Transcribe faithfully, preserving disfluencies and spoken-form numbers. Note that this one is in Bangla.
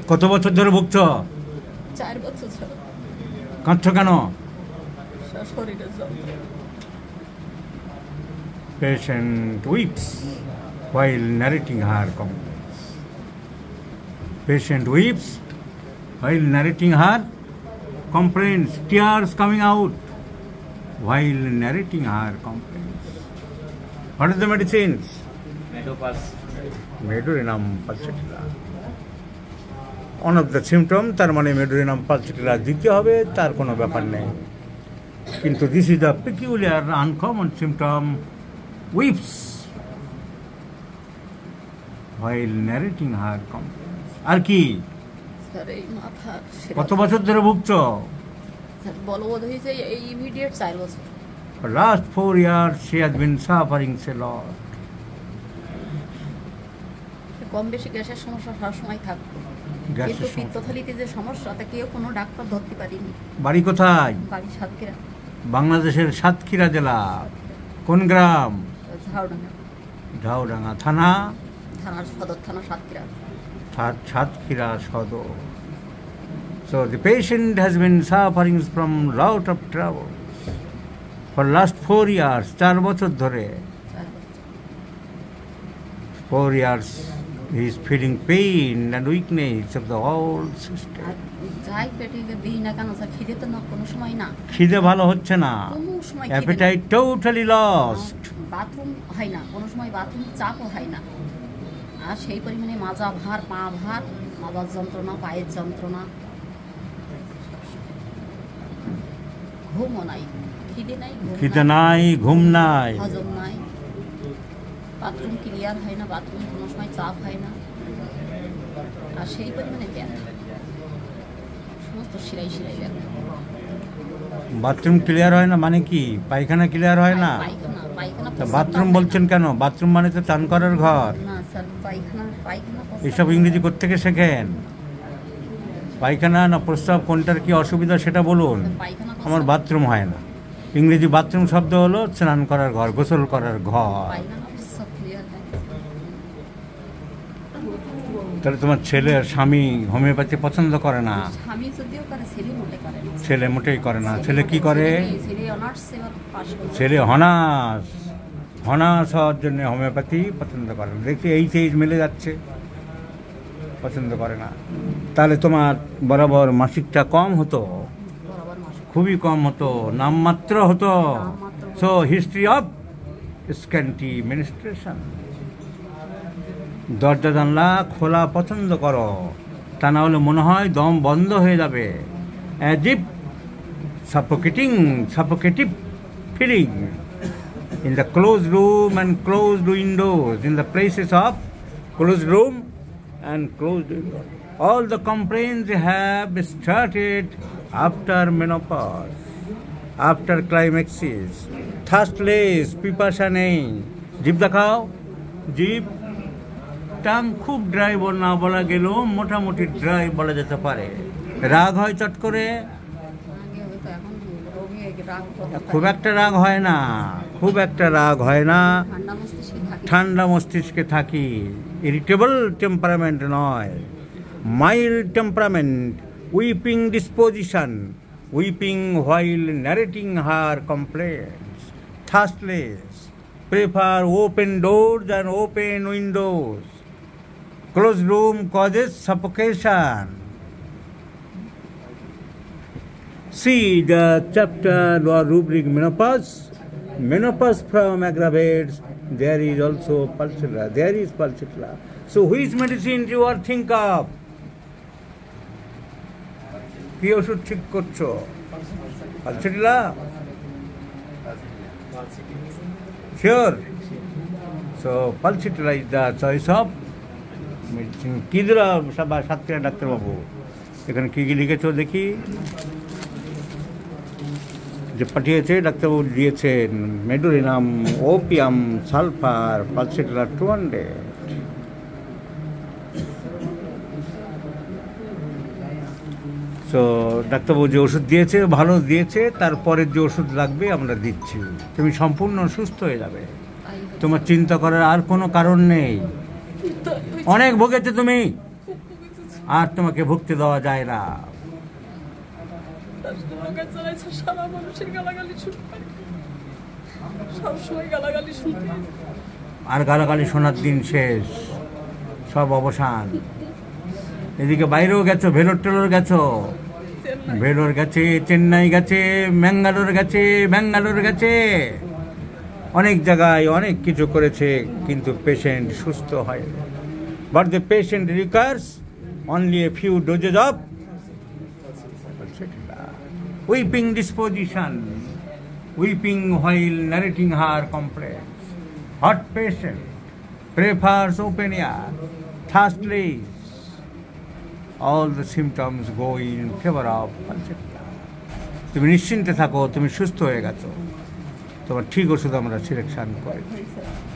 কত বছর ধরে ভুগছ? চার বছর ধরে। কাঁদছো কেন? শরীরে যন্ত্রণা। Patient weeps while narrating her complaints. Patient weeps while narrating her complaints. Tears coming out while narrating her complaints. What is the medicines? Medopus. Medurinum pulsatilla. One of the symptoms, তার মানে Medurinum pulsatilla দিতে হবে, তার কোনো ব্যাপার নেই। কিন্তু this is the peculiar uncommon symptom, weeps while narrating her complaints. আর কি? স্যার এই মাথা। কত বছর ধরে ভুগছো? স্যার বলবোধ হয়েছে এই ইমিডিয়েট চার বছর। For last four years she has been suffering a lot. কম বেশি গ্যাসের সমস্যা সবসময় থাকতো, কিন্তু পিত্তথলিতে যে সমস্যা তা কেউ কোনো ডাক্তার ধরতে পারিনি। বাড়ি কোথায়? বাড়ি সাতক্ষীরা। বাংলাদেশের সাতক্ষীরা জেলা কোন গ্রাম? ঝাউডাঙ্গা। ঝাউডাঙ্গা থানা? থানার সদর থানা সাতক্ষীরা। সাতক্ষীরা সদর। So the patient has been suffering from lot of trouble for last four years. চার বছর ধরে। Four years he is feeling pain and weakness of the whole system. যাই পেটে দিই না কেন স্যার, খিদে তো না কোনো সময় না। খিদে ভালো হচ্ছে না। কোনো সময় appetite totally lost. বাথরুম হয় না, কোনো সময় বাথরুম চাপও হয় না। আর সেই পরিমাণে মাজা ভার, পা ভার, মাজার যন্ত্রণা, পায়ের যন্ত্রণা, ঘুমও নাই, খিদে নাই, খিদে নাই, ঘুম নাই, হজম নাই, বাথরুম ক্লিয়ার হয় না, বাথরুম কোনো সময় চাপ হয় না। আর সেই পরিমাণে ব্যথা, সমস্ত শিরাই শিরাই ব্যথা। বাথরুম ক্লিয়ার হয় না মানে কি? পায়খানা ক্লিয়ার হয় না? পায়খানা পায়খানা বাথরুম বলছেন কেন? বাথরুম মানে তো চান করার ঘর। না স্যার, পায়খানা পায়খানা এসব ইংরেজি কোত্থেকে শেখেন? পায়খানা না প্রস্রাব কোনটার কি অসুবিধা সেটা বলুন। আমার বাথরুম হয় না। ইংরেজি বাথরুম শব্দ হলো স্নান করার ঘর, গোসল করার ঘর। তাহলে তোমার ছেলে স্বামী হোমিওপ্যাথি পছন্দ করে না? ছেলে মোটেই করে না। ছেলে কি করে? ছেলে হনার্স হনার্স হওয়ার জন্য হোমিওপ্যাথি পছন্দ করে না। দেখছি এই সেইজ মিলে যাচ্ছে, পছন্দ করে না। তাহলে তোমার বরাবর মাসিকটা কম হতো, খুবই কম হতো, নামমাত্র হতো। So history of scanty menstruation. দরজা জানলা খোলা পছন্দ করো, তা না হলে মনে হয় দম বন্ধ হয়ে যাবে। As if suffocating suffocative feeling in the close room and closed windows, in the places of close room and closed windows. All the complaints have started after menopause, after climaxes. Thirstless, পিপাসা নেই। জিভ দেখাও, জিভ। টাং খুব ড্রাই না বলা গেলেও মোটামুটি ড্রাই বলা যেতে পারে। রাগ হয় চট করে? খুব একটা রাগ হয় না, খুব একটা রাগ হয় না। ঠান্ডা মস্তিষ্কে থাকি। ইরিটেবল টেম্পারামেন্ট নয়, mild temperament, weeping disposition, weeping while narrating her complaints. Thirstless, prefer open doors and open windows. Closed room causes suffocation. See the chapter or rubric menopause. Menopause from aggravates. There is also pulsatilla. There is pulsatilla. So which medicine you are think of? কি ওষুধ ঠিক করছো? Pulsatilla? Sure. So pulsatilla is the choice of medicine. কি দিল সাতক্ষীরা ডাক্তারবাবু? এখানে কি কি লিখেছো দেখি। যে পাঠিয়েছে ডাক্তারবাবু দিয়েছেন medorrhinum, opium, sulphur, pulsatilla two hundred. তো ডাক্তারবাবু যে ওষুধ দিয়েছে ভালো দিয়েছে, তারপরের যে ওষুধ লাগবে আমরা দিচ্ছি। তুমি সম্পূর্ণ সুস্থ হয়ে যাবে, তোমার চিন্তা করার আর কোনো কারণ নেই। অনেক ভুগেছো তুমি, আর তোমাকে ভুগতে দেওয়া যায় না। তার স্লোগান চালাইছে, সারা মানুষের গালাগালি শুনতে, সবসময় গালাগালি শুনতে। আর গালাগালি শোনার দিন শেষ, সব অবসান। এদিকে বাইরেও গেছো, ভেলোর টেলোর গেছো, চেন্নাই ভেলোর গেছে, চেন্নাই গেছে, ম্যাঙ্গালোর গেছে, ব্যাঙ্গালোর গেছে, অনেক জায়গায় অনেক কিছু করেছে, কিন্তু পেশেন্ট সুস্থ হয়। But the patient requires only a few doses of weeping disposition, weeping while narrating her complaints. Hot patient prefers open air, thirstless. All the symptoms go in favor of falsetto. তুমি নিশ্চিন্তে থাকো, তুমি সুস্থ হয়ে গেছো, তোমার ঠিক ওষুধ আমরা সিলেকশন করেছি।